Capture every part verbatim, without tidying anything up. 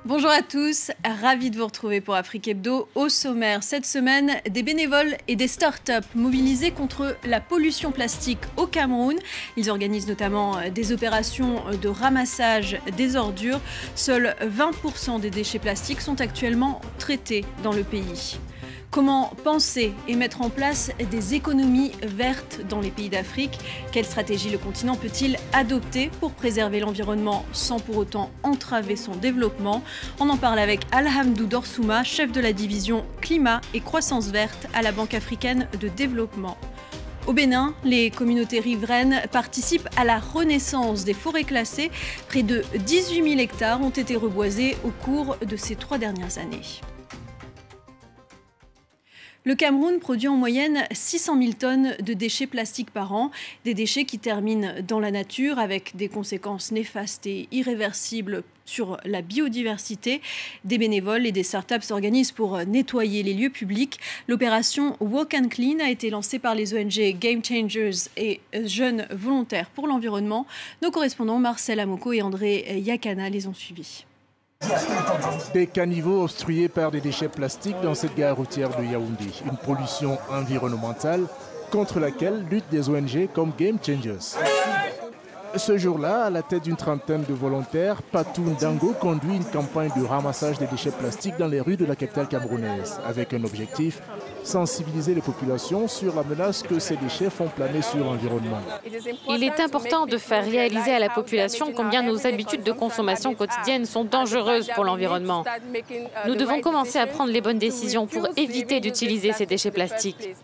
Bonjour à tous, ravi de vous retrouver pour Afrique Hebdo. Au sommaire, cette semaine, des bénévoles et des start-up mobilisés contre la pollution plastique au Cameroun. Ils organisent notamment des opérations de ramassage des ordures. Seuls vingt pour cent des déchets plastiques sont actuellement traités dans le pays. Comment penser et mettre en place des économies vertes dans les pays d'Afrique? Quelle stratégie le continent peut-il adopter pour préserver l'environnement sans pour autant entraver son développement? On en parle avec Alhamdou Dorsouma, chef de la division Climat et Croissance Verte à la Banque africaine de développement. Au Bénin, les communautés riveraines participent à la renaissance des forêts classées. Près de dix-huit mille hectares ont été reboisés au cours de ces trois dernières années. Le Cameroun produit en moyenne six cent mille tonnes de déchets plastiques par an, des déchets qui terminent dans la nature avec des conséquences néfastes et irréversibles sur la biodiversité. Des bénévoles et des startups s'organisent pour nettoyer les lieux publics. L'opération Walk and Clean a été lancée par les O N G Game Changers et Jeunes Volontaires pour l'Environnement. Nos correspondants Marcel Amoko et André Yakana les ont suivis. Des caniveaux obstrués par des déchets plastiques dans cette gare routière de Yaoundé. Une pollution environnementale contre laquelle luttent des O N G comme Game Changers. Ce jour-là, à la tête d'une trentaine de volontaires, Patou Ndango conduit une campagne de ramassage des déchets plastiques dans les rues de la capitale camerounaise, avec un objectif: sensibiliser les populations sur la menace que ces déchets font planer sur l'environnement. Il est important de faire réaliser à la population combien nos habitudes de consommation quotidienne sont dangereuses pour l'environnement. Nous devons commencer à prendre les bonnes décisions pour éviter d'utiliser ces déchets plastiques.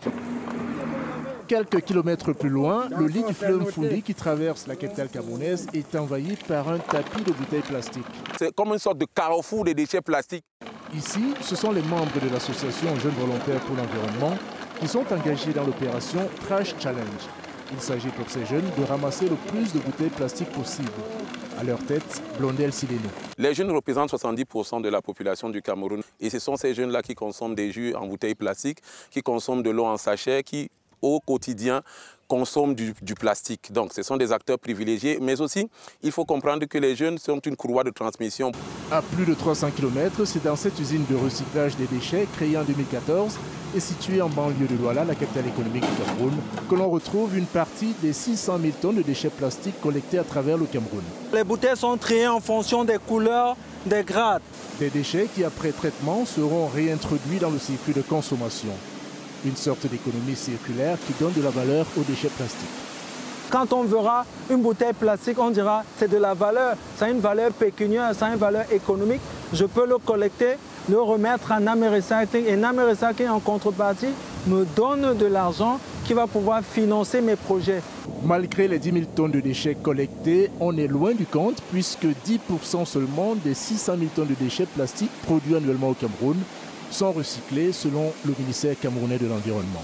Quelques kilomètres plus loin, le lit du fleuve Mfundi qui traverse la capitale camerounaise est envahi par un tapis de bouteilles plastiques. C'est comme une sorte de carrefour des déchets plastiques. Ici, ce sont les membres de l'association Jeunes Volontaires pour l'Environnement qui sont engagés dans l'opération Trash Challenge. Il s'agit pour ces jeunes de ramasser le plus de bouteilles plastiques possible. À leur tête, Blondel Sileno. Les jeunes représentent soixante-dix pour cent de la population du Cameroun. Et ce sont ces jeunes-là qui consomment des jus en bouteilles plastiques, qui consomment de l'eau en sachet, qui au quotidien consomment du, du plastique. Donc ce sont des acteurs privilégiés, mais aussi il faut comprendre que les jeunes sont une courroie de transmission. À plus de trois cents kilomètres, c'est dans cette usine de recyclage des déchets créée en deux mille quatorze et située en banlieue de Douala, la capitale économique du Cameroun, que l'on retrouve une partie des six cent mille tonnes de déchets plastiques collectés à travers le Cameroun. Les bouteilles sont triées en fonction des couleurs, des grades. Des déchets qui, après traitement, seront réintroduits dans le circuit de consommation. Une sorte d'économie circulaire qui donne de la valeur aux déchets plastiques. Quand on verra une bouteille plastique, on dira c'est de la valeur, ça a une valeur pécuniaire, ça a une valeur économique. Je peux le collecter, le remettre en AmeriRecycling et AmeriRecycling en contrepartie me donne de l'argent qui va pouvoir financer mes projets. Malgré les dix mille tonnes de déchets collectés, on est loin du compte puisque dix pour cent seulement des six cent mille tonnes de déchets plastiques produits annuellement au Cameroun sont recyclés selon le ministère camerounais de l'Environnement.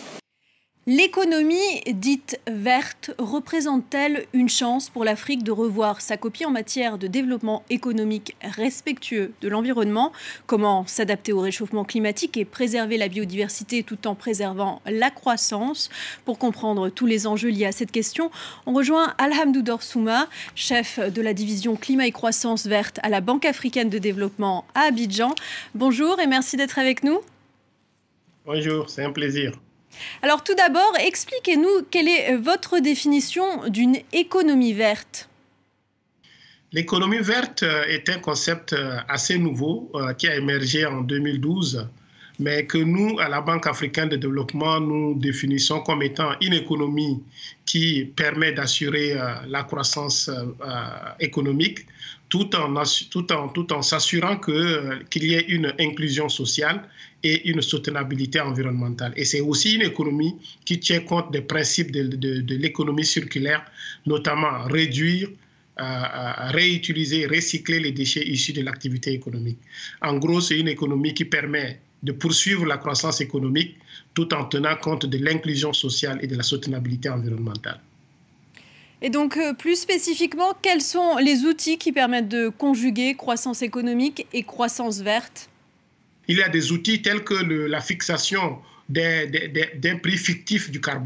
L'économie dite verte représente-t-elle une chance pour l'Afrique de revoir sa copie en matière de développement économique respectueux de l'environnement? Comment s'adapter au réchauffement climatique et préserver la biodiversité tout en préservant la croissance? Pour comprendre tous les enjeux liés à cette question, on rejoint Alhamdou Dorsouma, chef de la division Climat et Croissance Verte à la Banque africaine de développement à Abidjan. Bonjour et merci d'être avec nous. Bonjour, c'est un plaisir. Alors tout d'abord, expliquez-nous quelle est votre définition d'une économie verte? L'économie verte est un concept assez nouveau euh, qui a émergé en deux mille douze, mais que nous, à la Banque africaine de développement, nous définissons comme étant une économie qui permet d'assurer euh, la croissance euh, économique tout en, tout en, tout en s'assurant que, euh, qu'il y ait une inclusion sociale et une soutenabilité environnementale. Et c'est aussi une économie qui tient compte des principes de, de, de l'économie circulaire, notamment réduire, euh, réutiliser, recycler les déchets issus de l'activité économique. En gros, c'est une économie qui permet de poursuivre la croissance économique tout en tenant compte de l'inclusion sociale et de la soutenabilité environnementale. Et donc, euh, plus spécifiquement, quels sont les outils qui permettent de conjuguer croissance économique et croissance verte? Il y a des outils tels que le, la fixation d'un prix fictif du carbone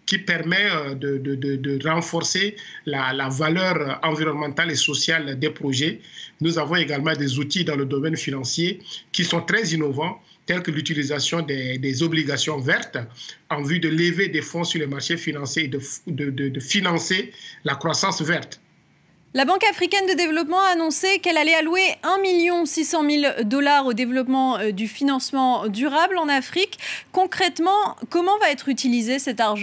qui permet de, de, de, de renforcer la, la valeur environnementale et sociale des projets. Nous avons également des outils dans le domaine financier qui sont très innovants, tels que l'utilisation des, des obligations vertes en vue de lever des fonds sur les marchés financiers et de, de, de, de financer la croissance verte. La Banque africaine de développement a annoncé qu'elle allait allouer un million six cent mille dollars au développement du financement durable en Afrique. Concrètement, comment va être utilisé cet argent ?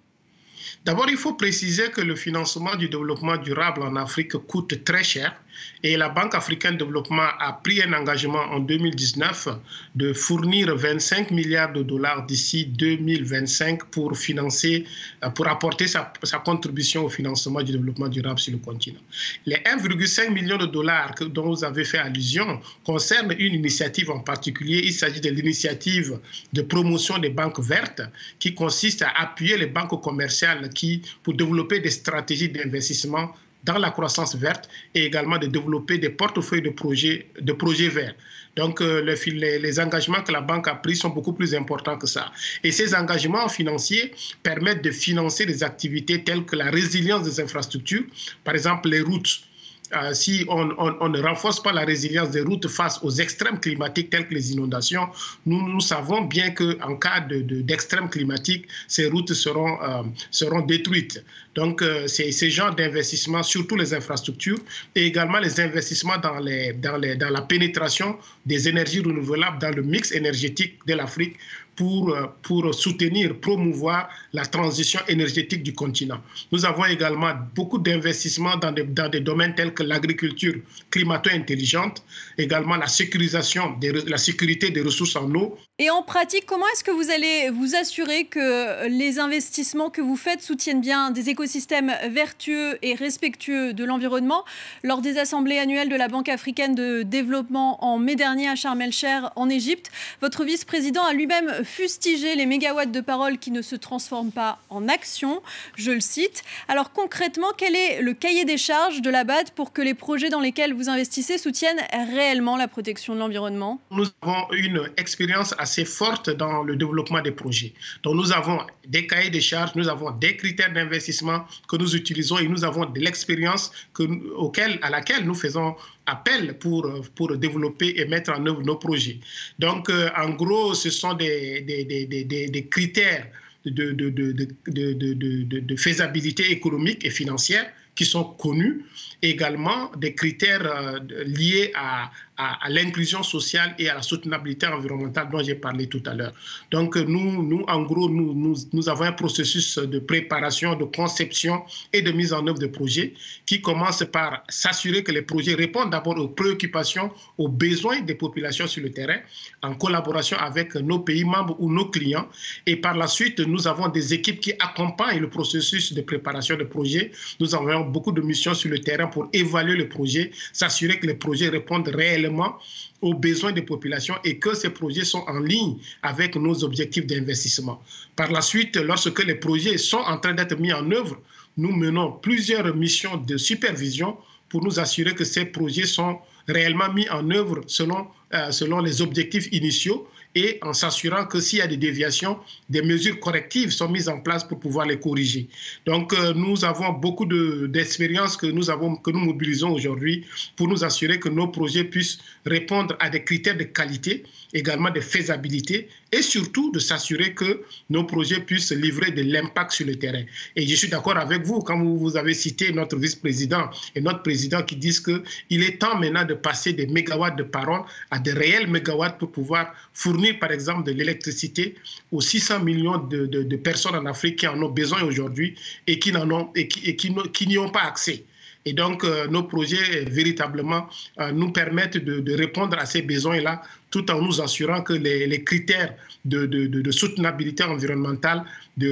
D'abord, il faut préciser que le financement du développement durable en Afrique coûte très cher et la Banque africaine de développement a pris un engagement en deux mille dix-neuf de fournir vingt-cinq milliards de dollars d'ici deux mille vingt-cinq pour financer, pour apporter sa, sa contribution au financement du développement durable sur le continent. Les un virgule cinq million de dollars que, dont vous avez fait allusion concernent une initiative en particulier. Il s'agit de l'initiative de promotion des banques vertes qui consiste à appuyer les banques commerciales qui, pour développer des stratégies d'investissement dans la croissance verte et également de développer des portefeuilles de projets, de projets verts. Donc, euh, les, les engagements que la banque a pris sont beaucoup plus importants que ça. Et ces engagements financiers permettent de financer des activités telles que la résilience des infrastructures, par exemple les routes. Euh, si on, on, on ne renforce pas la résilience des routes face aux extrêmes climatiques tels que les inondations, nous, nous savons bien qu'en cas de, de, d'extrêmes climatiques, ces routes seront, euh, seront détruites. Donc, euh, c'est ces genres d'investissements, surtout les infrastructures, et également les investissements dans, les, dans, les, dans la pénétration des énergies renouvelables dans le mix énergétique de l'Afrique, pour, pour soutenir, promouvoir la transition énergétique du continent. Nous avons également beaucoup d'investissements dans des, dans des domaines tels que l'agriculture climato-intelligente, également la sécurisation, des, la sécurité des ressources en eau. Et en pratique, comment est-ce que vous allez vous assurer que les investissements que vous faites soutiennent bien des écosystèmes vertueux et respectueux de l'environnement? Lors des assemblées annuelles de la Banque africaine de développement en mai dernier à Sharm el-Cheikh en Égypte, votre vice-président a lui-même fustigé les mégawatts de parole qui ne se transforment pas en action, je le cite. Alors concrètement, quel est le cahier des charges de la B A D pour que les projets dans lesquels vous investissez soutiennent réellement la protection de l'environnement? Nous avons une expérience assez forte dans le développement des projets. Donc nous avons des cahiers des charges, nous avons des critères d'investissement que nous utilisons et nous avons de l'expérience que, auquel, à laquelle nous faisons appel pour, pour développer et mettre en œuvre nos projets. Donc, euh, en gros, ce sont des, des, des, des, des critères de, de, de, de, de, de, de, de faisabilité économique et financière qui sont connus, également des critères euh, liés à, à, à l'inclusion sociale et à la soutenabilité environnementale dont j'ai parlé tout à l'heure. Donc nous, nous en gros, nous, nous, nous avons un processus de préparation, de conception et de mise en œuvre de projets qui commence par s'assurer que les projets répondent d'abord aux préoccupations, aux besoins des populations sur le terrain, en collaboration avec nos pays membres ou nos clients. Et par la suite, nous avons des équipes qui accompagnent le processus de préparation de projets. Nous avons beaucoup de missions sur le terrain pour évaluer le projet, s'assurer que les projets répondent réellement aux besoins des populations et que ces projets sont en ligne avec nos objectifs d'investissement. Par la suite, lorsque les projets sont en train d'être mis en œuvre, nous menons plusieurs missions de supervision pour nous assurer que ces projets sont réellement mis en œuvre selon, euh, selon les objectifs initiaux et en s'assurant que s'il y a des déviations, des mesures correctives sont mises en place pour pouvoir les corriger. Donc, euh, nous avons beaucoup d'expériences que nous avons, que nous mobilisons aujourd'hui pour nous assurer que nos projets puissent répondre à des critères de qualité, également de faisabilité, et surtout de s'assurer que nos projets puissent livrer de l'impact sur le terrain. Et je suis d'accord avec vous quand vous avez cité notre vice-président et notre président qui disent qu'il est temps maintenant de passer des mégawatts de parole à des réels mégawatts pour pouvoir fournir, par exemple, de l'électricité aux six cents millions de, de, de personnes en Afrique qui en ont besoin aujourd'hui et qui n'en ont et qui, et qui, qui n'y ont pas accès. Et donc, euh, nos projets, véritablement, euh, nous permettent de, de répondre à ces besoins-là, tout en nous assurant que les, les critères de, de, de, de soutenabilité environnementale,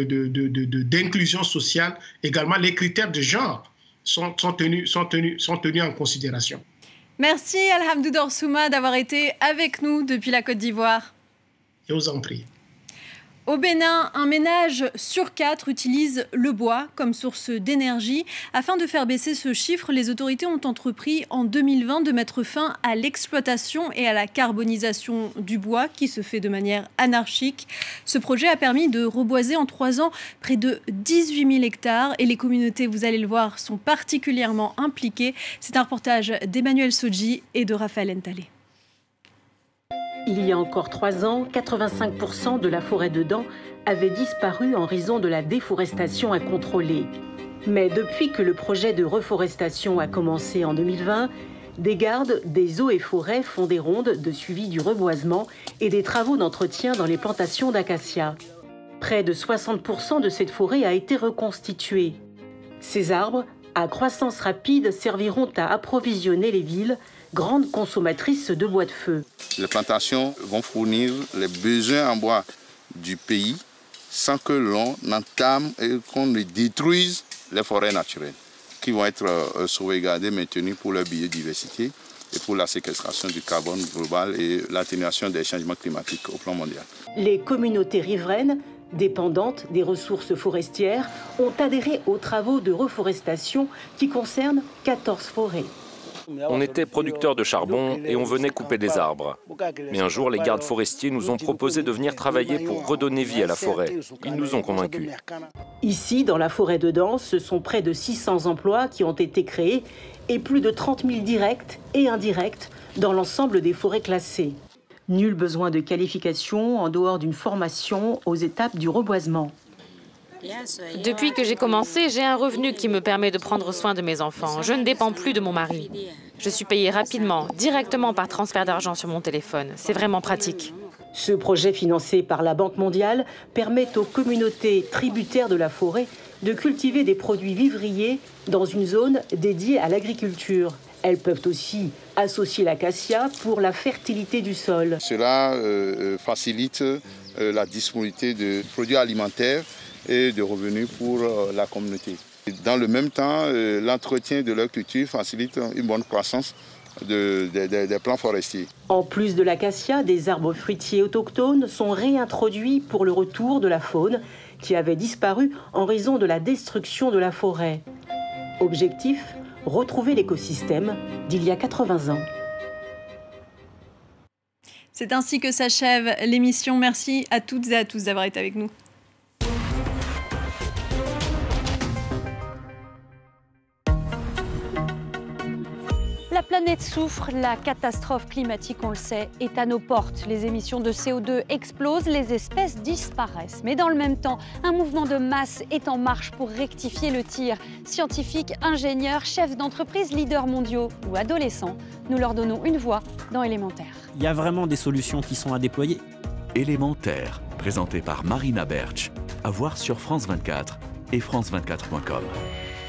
d'inclusion de, de, de, sociale, également les critères de genre sont, sont, tenus, sont, tenus, sont tenus en considération. Merci Alhamdou Dorsouma d'avoir été avec nous depuis la Côte d'Ivoire. Je vous en prie. Au Bénin, un ménage sur quatre utilise le bois comme source d'énergie. Afin de faire baisser ce chiffre, les autorités ont entrepris en deux mille vingt de mettre fin à l'exploitation et à la carbonisation du bois qui se fait de manière anarchique. Ce projet a permis de reboiser en trois ans près de dix-huit mille hectares et les communautés, vous allez le voir, sont particulièrement impliquées. C'est un reportage d'Emmanuel Sodji et de Raphaël Ntalé. Il y a encore trois ans, quatre-vingt-cinq pour cent de la forêt de Dan avait disparu en raison de la déforestation incontrôlée. Mais depuis que le projet de reforestation a commencé en deux mille vingt, des gardes des eaux et forêts font des rondes de suivi du reboisement et des travaux d'entretien dans les plantations d'acacias. Près de soixante pour cent de cette forêt a été reconstituée. Ces arbres, à croissance rapide, serviront à approvisionner les villes, grandes consommatrices de bois de feu. Les plantations vont fournir les besoins en bois du pays sans que l'on entame et qu'on ne détruise les forêts naturelles qui vont être sauvegardées, maintenues pour leur biodiversité et pour la séquestration du carbone global et l'atténuation des changements climatiques au plan mondial. Les communautés riveraines, dépendantes des ressources forestières, ont adhéré aux travaux de reforestation qui concernent quatorze forêts. On était producteurs de charbon et on venait couper des arbres. Mais un jour, les gardes forestiers nous ont proposé de venir travailler pour redonner vie à la forêt. Ils nous ont convaincus. Ici, dans la forêt de Dan, ce sont près de six cents emplois qui ont été créés et plus de trente mille directs et indirects dans l'ensemble des forêts classées. Nul besoin de qualification en dehors d'une formation aux étapes du reboisement. Depuis que j'ai commencé, j'ai un revenu qui me permet de prendre soin de mes enfants. Je ne dépends plus de mon mari. Je suis payée rapidement, directement par transfert d'argent sur mon téléphone. C'est vraiment pratique. Ce projet financé par la Banque mondiale permet aux communautés tributaires de la forêt de cultiver des produits vivriers dans une zone dédiée à l'agriculture. Elles peuvent aussi associer l'acacia pour la fertilité du sol. Cela euh, facilite euh, la disponibilité de produits alimentaires et de revenus pour euh, la communauté. Dans le même temps, euh, l'entretien de leur culture facilite une bonne croissance de, de, de, des plants forestiers. En plus de l'acacia, des arbres fruitiers autochtones sont réintroduits pour le retour de la faune qui avait disparu en raison de la destruction de la forêt. Objectif, retrouver l'écosystème d'il y a quatre-vingts ans. C'est ainsi que s'achève l'émission. Merci à toutes et à tous d'avoir été avec nous. La planète souffre, la catastrophe climatique, on le sait, est à nos portes. Les émissions de C O deux explosent, les espèces disparaissent. Mais dans le même temps, un mouvement de masse est en marche pour rectifier le tir. Scientifiques, ingénieurs, chefs d'entreprise, leaders mondiaux ou adolescents, nous leur donnons une voix dans Élémentaire. Il y a vraiment des solutions qui sont à déployer. Élémentaire, présenté par Marina Bertsch, à voir sur France vingt-quatre et France vingt-quatre point com.